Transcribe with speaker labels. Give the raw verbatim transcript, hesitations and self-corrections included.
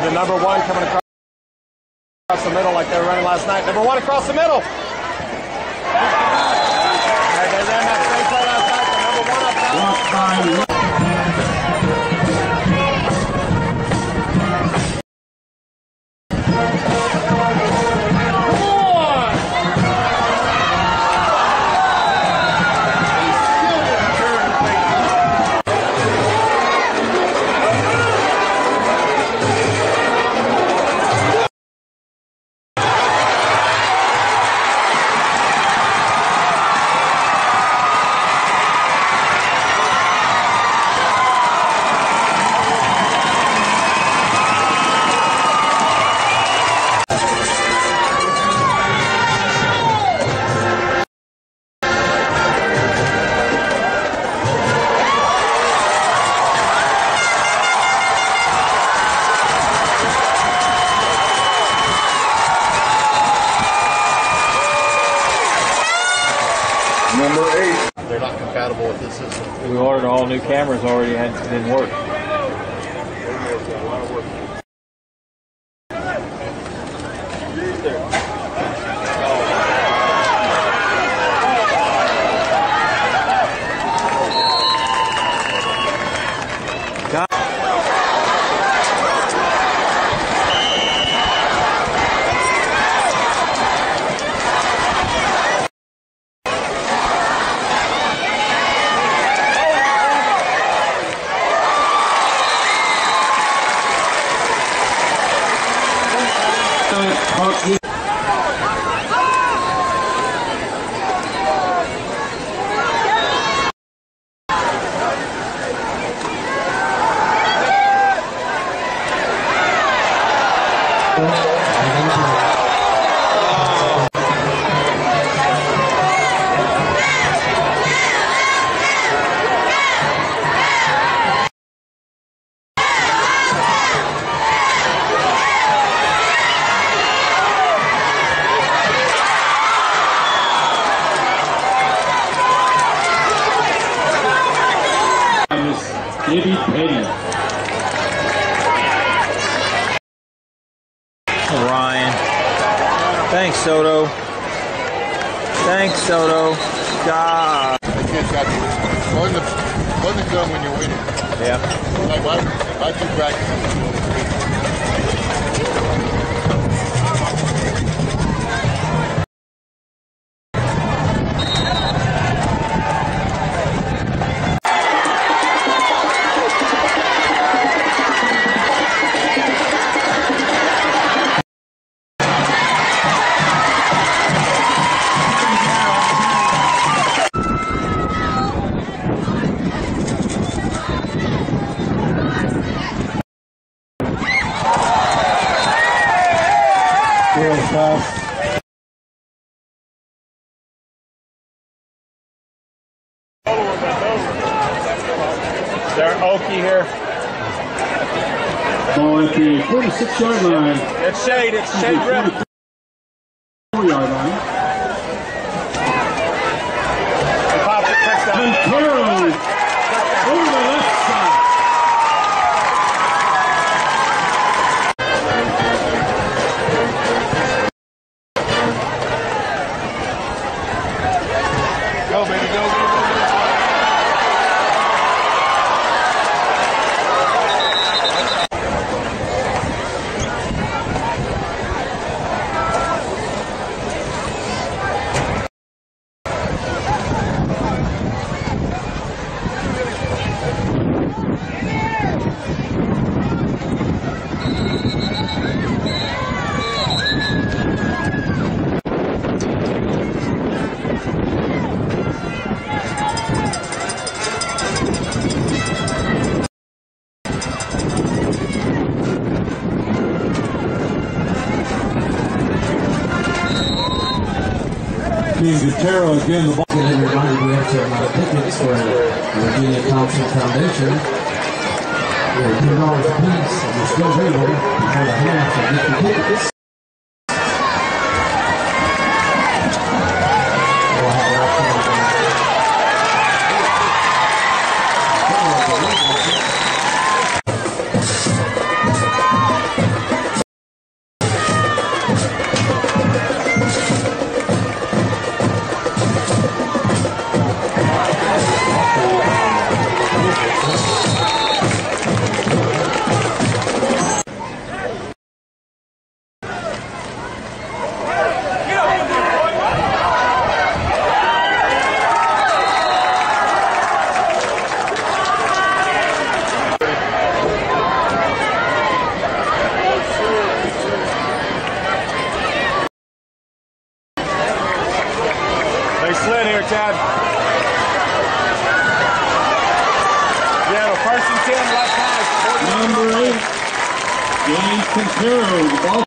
Speaker 1: the number one coming across the middle like they were running last night. Number one across the middle. They ran that same play last night. The number one up top.
Speaker 2: Number eight. They're not compatible with this system.
Speaker 1: We ordered all new cameras already and it didn't work.
Speaker 3: Gibby Petty.
Speaker 1: Ryan. Thanks, Soto. Thanks, Soto. God.
Speaker 2: I can't stop you. Wasn't the, wasn't the gun when you're winning.
Speaker 1: Yeah.
Speaker 2: Like, why, why two practices?
Speaker 1: Darren Oakey here.
Speaker 3: Ball at the forty-six yard line.
Speaker 1: It's shade. It's shade grip.
Speaker 3: forty yard line.
Speaker 1: He popped it. Touchdown.
Speaker 3: Montero over the left side.
Speaker 2: Go, baby, go, go, go, go.
Speaker 3: Montero again, the ball.
Speaker 4: And reminder, we have some uh, tickets for the Virginia Thompson Foundation. They're ten dollars a piece, and they're still available before the half, so get your tickets. We'll have
Speaker 1: there, Chad. Yeah, the first and ten, left pass.
Speaker 3: Number eight, James Quintero. The ball